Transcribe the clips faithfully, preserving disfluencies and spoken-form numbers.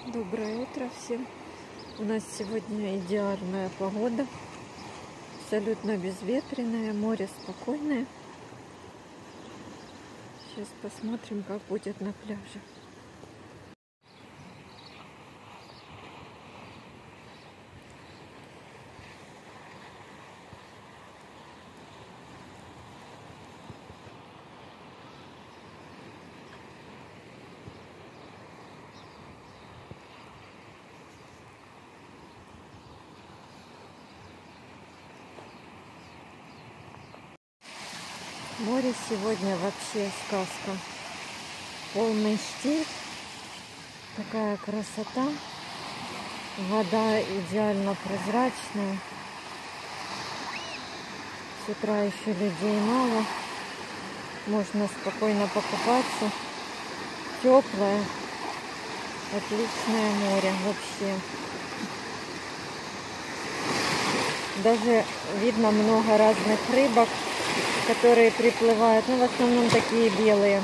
Доброе утро всем. У нас сегодня идеальная погода, абсолютно безветренное, море спокойное. Сейчас посмотрим, как будет на пляже. Море сегодня вообще сказка. Полный штиль. Такая красота. Вода идеально прозрачная. С утра еще людей мало. Можно спокойно покупаться. Теплое. Отличное море вообще. Даже видно много разных рыбок, которые приплывают, ну, в основном такие белые.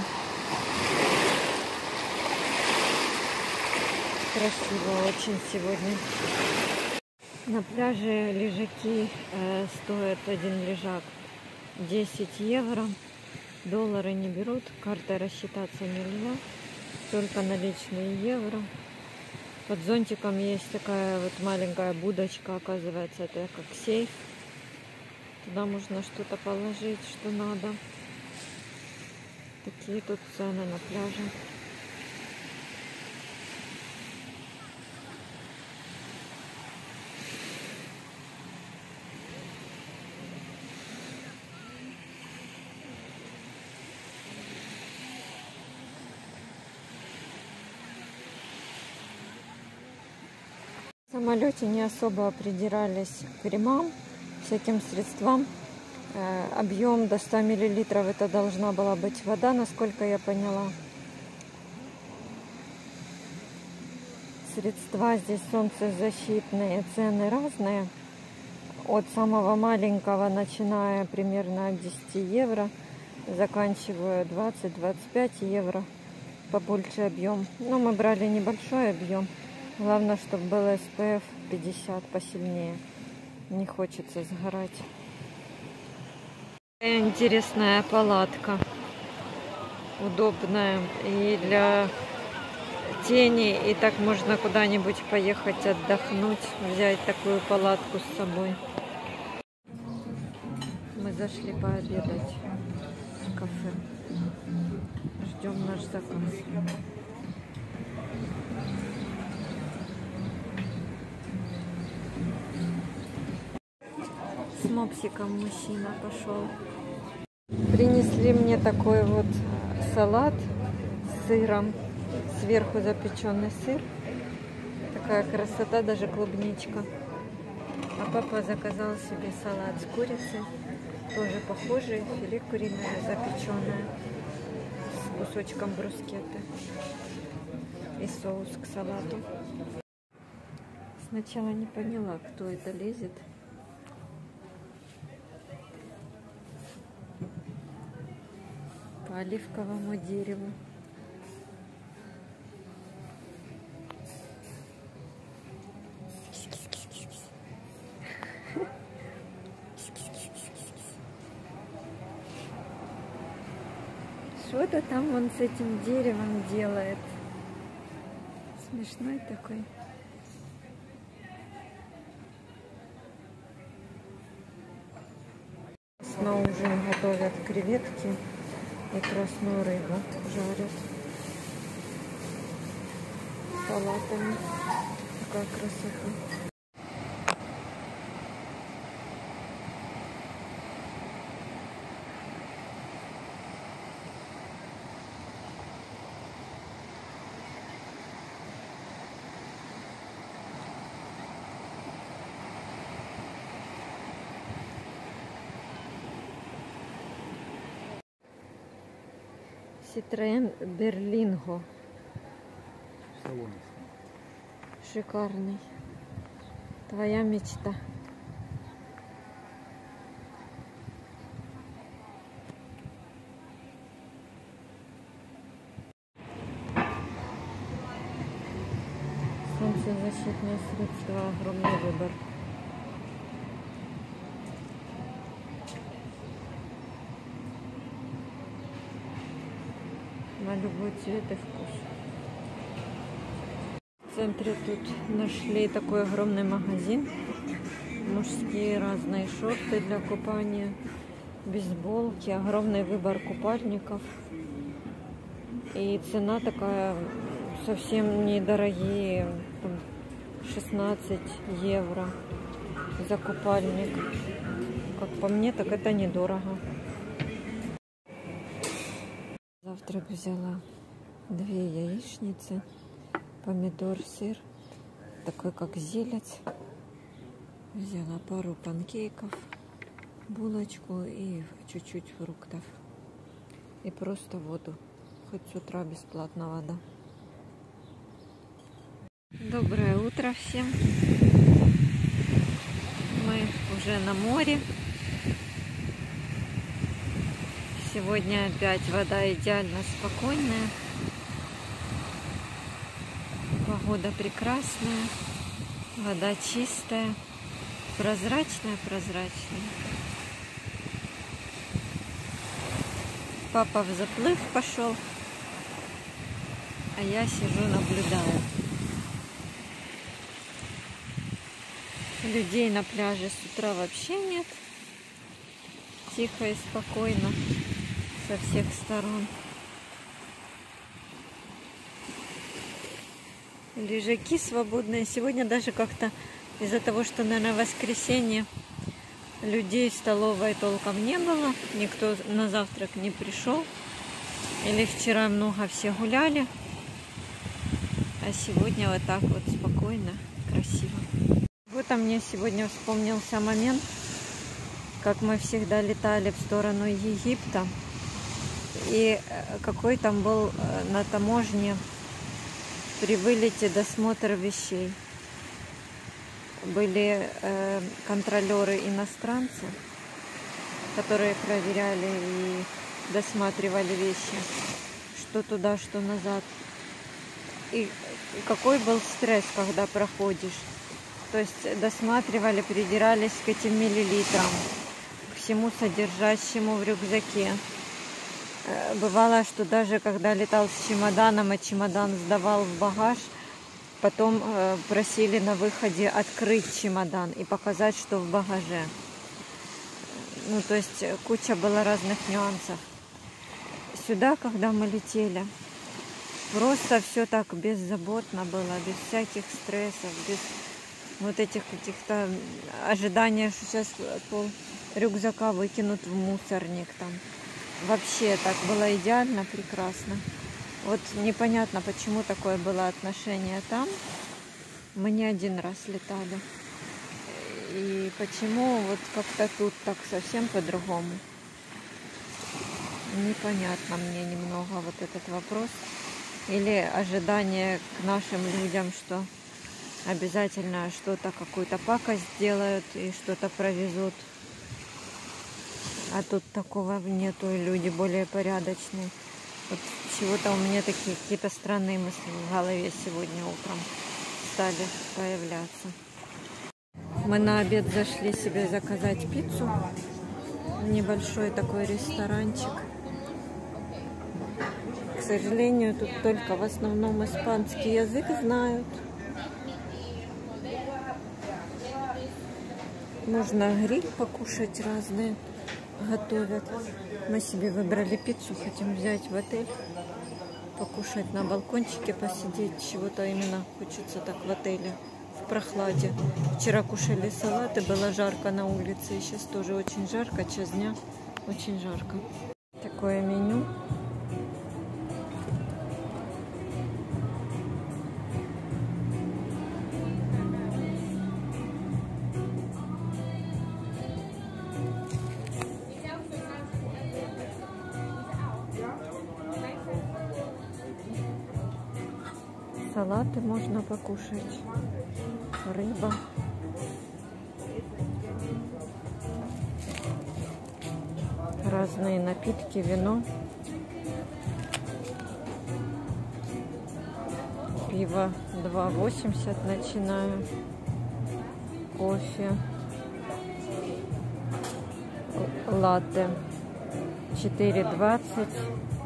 Красиво очень сегодня. На пляже лежаки э, стоят один лежак десять евро. Доллары не берут, картой рассчитаться нельзя, только наличные евро. Под зонтиком есть такая вот маленькая будочка, оказывается, это как сейф. Туда можно что-то положить, что надо. Такие тут цены на пляже. В самолете не особо придирались к ремам, всяким средствам. Объем до ста миллилитров это должна была быть вода, насколько я поняла. Средства здесь солнцезащитные, цены разные. От самого маленького, начиная примерно от десяти евро, заканчивая двадцать-двадцать пять евро. Побольше объем. Но мы брали небольшой объем. Главное, чтобы был эс пэ эф пятьдесят посильнее. Не хочется сгорать. Интересная палатка. Удобная и для тени. И так можно куда-нибудь поехать отдохнуть. Взять такую палатку с собой. Мы зашли пообедать в кафе. Ждем наш заказ. С мопсиком мужчина пошел. Принесли мне такой вот салат с сыром. Сверху запеченный сыр. Такая красота, даже клубничка. А папа заказал себе салат с курицей. Тоже похожий. Филе куриное запеченное. С кусочком брускетты. И соус к салату. Сначала не поняла, кто это лезет. По оливковому дереву. Что-то там он с этим деревом делает. Смешной такой. На ужин готовят креветки и красную рыбу жарят салатами. Такая красота. Citroen Berlingo. Шикарный. Твоя мечта. солнцезащитные средства, огромный выбор. На любой цвет и вкус. В центре тут нашли такой огромный магазин. Мужские разные шорты для купания, бейсболки, огромный выбор купальников. И цена такая совсем недорогие, шестнадцать евро за купальник. Как по мне, так это недорого. Завтрак взяла две яичницы, помидор, сыр, такой как зелец. Взяла пару панкейков, булочку и чуть-чуть фруктов. И просто воду. Хоть с утра бесплатно вода. Доброе утро всем. Мы уже на море. Сегодня опять вода идеально спокойная. Погода прекрасная. Вода чистая. Прозрачная, прозрачная. Папа в заплыв пошел, а я сижу, наблюдаю. Людей на пляже с утра вообще нет. Тихо и спокойно со всех сторон. Лежаки свободные. Сегодня даже как-то из-за того, что, наверное, воскресенье, людей в столовой толком не было. Никто на завтрак не пришел. Или вчера много все гуляли. А сегодня вот так вот спокойно, красиво. Вот а мне сегодня вспомнился момент, как мы всегда летали в сторону Египта. И какой там был на таможне при вылете досмотр вещей. Были э, контролеры иностранцы, которые проверяли и досматривали вещи, что туда, что назад. И какой был стресс, когда проходишь. То есть досматривали, придирались к этим миллилитрам, к всему содержащему в рюкзаке. Бывало, что даже когда летал с чемоданом, а чемодан сдавал в багаж, потом э, просили на выходе открыть чемодан и показать, что в багаже. Ну, то есть куча было разных нюансов. Сюда, когда мы летели, просто все так беззаботно было, без всяких стрессов, без вот этих каких-то ожиданий, что сейчас пол рюкзака выкинут в мусорник там. Вообще так было идеально, прекрасно. Вот непонятно, почему такое было отношение там. Мы не один раз летали. И почему вот как-то тут так совсем по-другому. Непонятно мне немного вот этот вопрос. Или ожидание к нашим людям, что обязательно что-то, какую-то пакость сделают и что-то провезут. А тут такого нету, и люди более порядочные. Вот чего-то у меня такие какие-то странные мысли в голове сегодня утром стали появляться. Мы на обед зашли себе заказать пиццу. Небольшой такой ресторанчик. К сожалению, тут только в основном испанский язык знают. Можно гриль покушать разные. Готовят. Мы себе выбрали пиццу, хотим взять в отель, покушать на балкончике, посидеть. Чего-то именно хочется так в отеле, в прохладе. Вчера кушали салаты, было жарко на улице, и сейчас тоже очень жарко, час дня, очень жарко. Такое меню. Салаты можно покушать, рыба. Разные напитки, вино, пиво два восемьдесят начинаю. Кофе. Латте. четыре двадцать.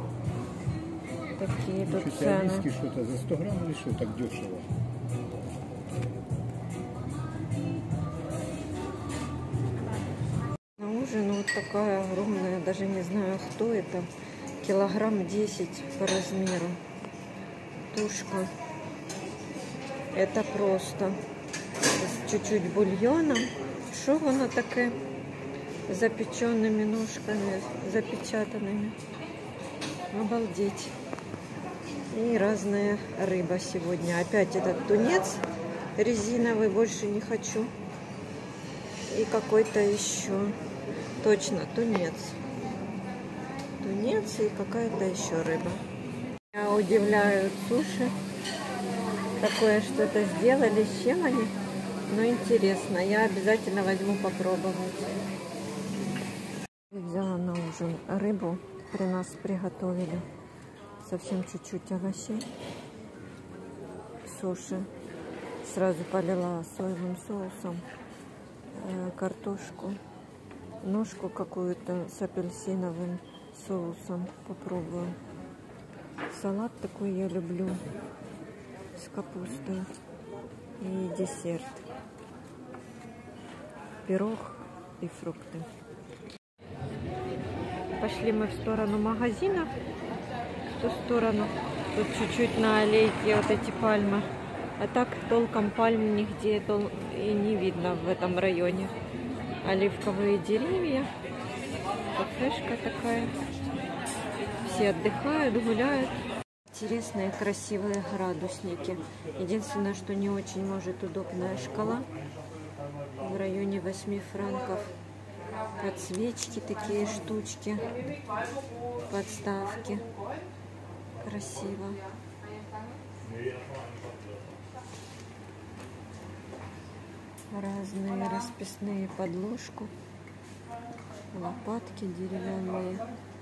Такие тут цены. Что-то за сто грамм или что так дешево? На ужин вот такая огромная, даже не знаю, кто это. Килограмм десять по размеру. Тушка. Это просто. С чуть-чуть бульоном. Что оно такое? Запеченными ножками, запечатанными. Обалдеть. И разная рыба сегодня. Опять этот тунец резиновый, больше не хочу. И какой-то еще. Точно, тунец. Тунец и какая-то еще рыба. Меня удивляют суши. Такое что-то сделали, с чем они? Но интересно, я обязательно возьму попробовать. Взяла на ужин рыбу, при нас приготовили совсем чуть-чуть овощей. Суши. Сразу полила соевым соусом э, картошку. Ножку какую-то с апельсиновым соусом попробую. Салат такой я люблю с капустой. И десерт. Пирог и фрукты. Пошли мы в сторону магазина. В ту сторону. Тут чуть-чуть на аллейке вот эти пальмы. А так толком пальм нигде и не видно в этом районе. Оливковые деревья. Кафешка такая. Все отдыхают, гуляют. Интересные, красивые градусники. Единственное, что не очень, может, удобная шкала. В районе восьми франков. Подсвечки, такие штучки. Подставки. Красиво. Разные расписные подложку. Лопатки деревянные.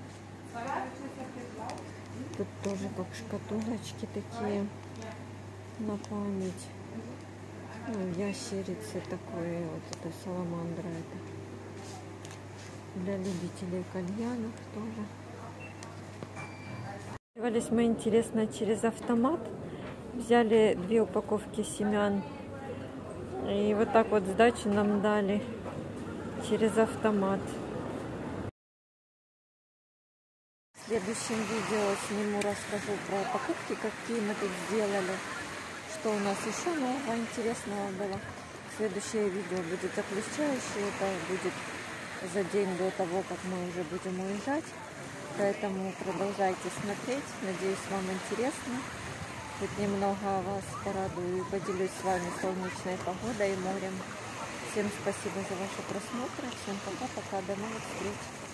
Тут тоже как шкатулочки такие на память. Ну, ящерицы такое, вот это саламандра это. Для любителей кальянов тоже. Пользовались мы, интересно, через автомат. Взяли две упаковки семян. И вот так вот сдачу нам дали через автомат. В следующем видео сниму, расскажу про покупки, какие мы тут сделали, что у нас еще нового интересного было. Следующее видео будет заключающее, это будет за день до того, как мы уже будем уезжать. Поэтому продолжайте смотреть, надеюсь, вам интересно. Тут немного вас порадую и поделюсь с вами солнечной погодой и морем. Всем спасибо за ваши просмотры, всем пока-пока, до новых встреч.